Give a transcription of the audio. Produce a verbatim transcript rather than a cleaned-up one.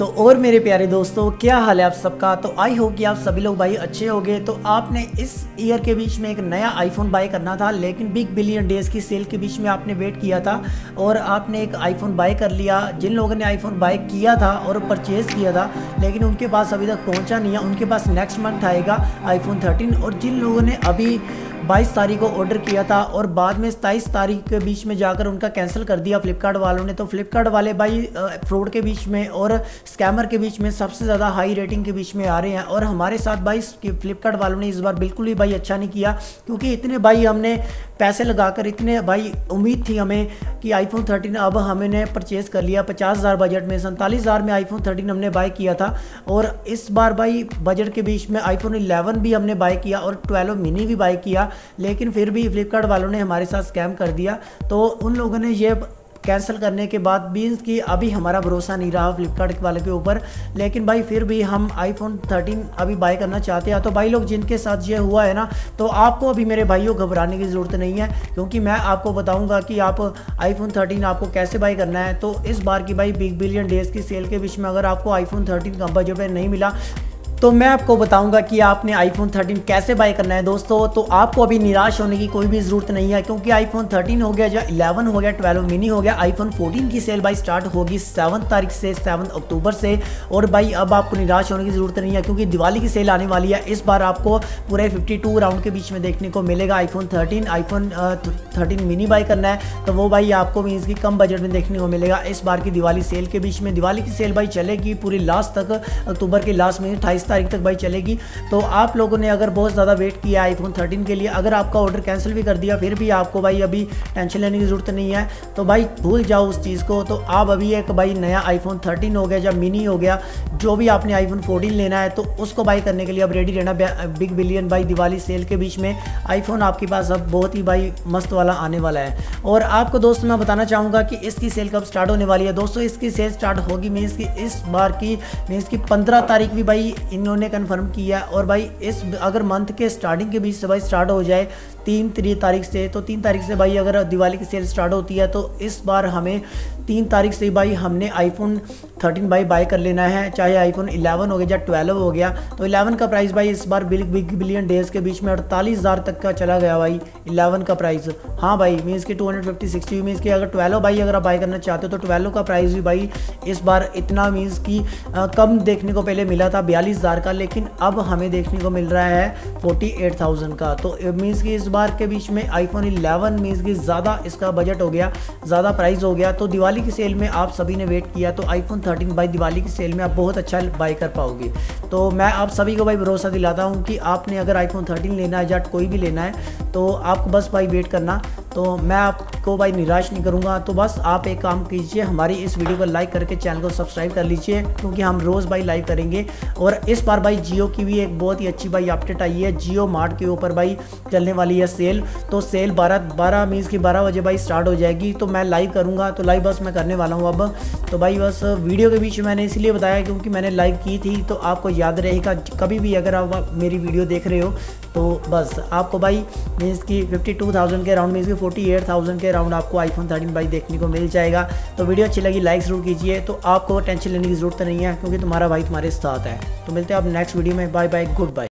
तो और मेरे प्यारे दोस्तों, क्या हाल है आप सबका। तो आई होप कि आप सभी लोग भाई अच्छे होंगे। तो आपने इस ईयर के बीच में एक नया आईफोन बाय करना था, लेकिन बिग बिलियन डेज़ की सेल के बीच में आपने वेट किया था और आपने एक आईफोन बाय कर लिया। जिन लोगों ने आईफोन बाय किया था और परचेज़ किया था लेकिन उनके पास अभी तक पहुंचा नहीं है, उनके पास नेक्स्ट मंथ आएगा आईफोन थर्टीन। और जिन लोगों ने अभी बाईस तारीख को ऑर्डर किया था और बाद में सताईस तारीख के बीच में जाकर उनका कैंसिल कर दिया फ्लिपकार्ट वालों ने, तो फ्लिपकार्ट वाले भाई फ्रॉड के बीच में और स्कैमर के बीच में सबसे ज़्यादा हाई रेटिंग के बीच में आ रहे हैं। और हमारे साथ भाई फ्लिपकार्ट वालों ने इस बार बिल्कुल भी भाई अच्छा नहीं किया, क्योंकि इतने भाई हमने पैसे लगाकर, इतने भाई उम्मीद थी हमें कि आईफोन थर्टीन अब हमने परचेज़ कर लिया पचास हज़ार बजट में, सैंतालीस हज़ार में आईफोन थर्टीन हमने बाय किया था। और इस बार भाई बजट के बीच में आईफोन इलेवन भी हमने बाय किया और ट्वेल्व मिनी भी बाय किया, लेकिन फिर भी फ्लिपकार्ट वालों ने हमारे साथ स्कैम कर दिया। तो उन लोगों ने ये कैंसिल करने के बाद मीन्स कि अभी हमारा भरोसा नहीं रहा फ्लिपकार्ट वाले के ऊपर, लेकिन भाई फिर भी हम आईफोन थर्टीन अभी बाय करना चाहते हैं। तो भाई लोग जिनके साथ ये हुआ है ना, तो आपको अभी मेरे भाइयों घबराने की ज़रूरत नहीं है, क्योंकि मैं आपको बताऊंगा कि आप आईफोन थर्टीन आपको कैसे बाय करना है। तो इस बार की भाई बिग बिलियन डेज़ की सेल के बीच में अगर आपको आईफोन थर्टीन कम बजट में नहीं मिला तो मैं आपको बताऊंगा कि आपने आईफोन थर्टीन कैसे बाय करना है दोस्तों। तो आपको अभी निराश होने की कोई भी ज़रूरत नहीं है, क्योंकि आईफोन थर्टीन हो गया, जो इलेवन हो गया, ट्वेल्व मिनी हो गया, आईफोन फोर्टीन की सेल भाई स्टार्ट होगी सेवन तारीख से, सेवन अक्टूबर से। और भाई अब आपको निराश होने की ज़रूरत नहीं है, क्योंकि दिवाली की सेल आने वाली है। इस बार आपको पूरे फिफ्टी टू राउंड के बीच में देखने को मिलेगा iPhone thirteen. IPhone thirteen mini buy करना है तो वो भाई आपको मीन्स की कम बजट में देखने को मिलेगा इस बार की दिवाली सेल के बीच में। दिवाली की सेल भाई चलेगी पूरी लास्ट तक, अक्टूबर के लास्ट में अट्ठाईस तारीख तक भाई चलेगी। तो आप लोगों ने अगर बहुत ज़्यादा वेट किया आईफोन थर्टीन के लिए, अगर आपका ऑर्डर कैंसिल भी कर दिया, फिर भी आपको भाई अभी टेंशन लेने की ज़रूरत नहीं है। तो भाई भूल जाओ उस चीज़ को। तो आप अभी एक भाई नया आईफोन थर्टीन हो गया, जब मिनी हो गया, जो भी आपने आईफोन फोर्टीन लेना है तो उसको बाई करने के लिए अब रेडी रहना। बिग बिलियन भाई दिवाली सेल के बीच में आईफोन आपके पास अब बहुत ही भाई मस्त वाला आने वाला है। और आपको दोस्तों मैं बताना चाहूँगा कि इसकी सेल कब स्टार्ट होने वाली है। दोस्तों इसकी सेल स्टार्ट होगी मीन्स की इस बार की मीन्स की पंद्रह तारीख भी भाई इन्होंने कन्फर्म किया। और भाई इस अगर मंथ के स्टार्टिंग के बीच से भाई स्टार्ट हो जाए तीन तारीख से, तो तीन तारीख से भाई अगर दिवाली की सेल स्टार्ट होती है तो इस बार हमें तीन तारीख से भाई हमने आईफोन थर्टीन भाई बाय कर लेना है, चाहे आईफोन इलेवन हो गया या ट्वेल्व हो गया। तो इलेवन का प्राइस भाई इस बार बिग बिग बिलियन डेज़ के बीच में अड़तालीस हज़ार तक का चला गया भाई इलेवन का प्राइस। हाँ भाई मीन्स की two hundred fifty sixty means की अगर ट्वेल्व भाई अगर आप बाय करना चाहते हो तो ट्वेल्व का प्राइस भी भाई इस बार इतना मीन्स की कम देखने को पहले मिला था बयालीस हज़ार का, लेकिन अब हमें देखने को मिल रहा है फोर्टी एट थाउजेंड का। तो मीन्स की इस बार के बीच में आईफोन इलेवन मीन्स की ज़्यादा इसका बजट हो गया, ज़्यादा प्राइस हो गया। तो दिवाली की सेल में आप सभी ने वेट किया, तो आईफोन थर्टीन बाई दिवाली की सेल में आप बहुत अच्छा बाय कर पाओगे। तो मैं आप सभी को भाई भरोसा दिलाता हूँ कि आपने अगर आईफोन थर्टीन लेना है या कोई भी लेना है तो आपको बस भाई वेट करना। तो मैं आपको भाई निराश नहीं करूँगा। तो बस आप एक काम कीजिए, हमारी इस वीडियो को लाइक करके चैनल को सब्सक्राइब कर लीजिए, क्योंकि हम रोज़ भाई लाइव करेंगे। और इस बार भाई जियो की भी एक बहुत ही अच्छी भाई अपडेट आई है, जियो मार्ट के ऊपर भाई चलने वाली है सेल। तो सेल बारह बारह मीन्स की बारह बजे भाई स्टार्ट हो जाएगी, तो मैं लाइव करूँगा। तो लाइव बस मैं करने वाला हूँ अब। तो भाई बस वीडियो के बीच में मैंने इसलिए बताया क्योंकि मैंने लाइव की थी, तो आपको याद रहेगा कभी भी अगर आप मेरी वीडियो देख रहे हो तो बस आपको भाई मीन्स की फिफ्टी टू थाउजेंड के राउंड मीन्स की फोर्टी एट थाउजेंड के राउंड आपको आईफोन थर्टीन भाई देखने को मिल जाएगा। तो वीडियो अच्छी लगी लाइक ज़रूर कीजिए। तो आपको टेंशन लेने की ज़रूरत नहीं है, क्योंकि तुम्हारा भाई तुम्हारे साथ है। तो मिलते हैं आप नेक्स्ट वीडियो में। Bye bye, good bye.